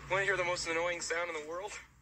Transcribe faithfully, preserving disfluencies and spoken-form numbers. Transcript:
Want to hear the most annoying sound in the world?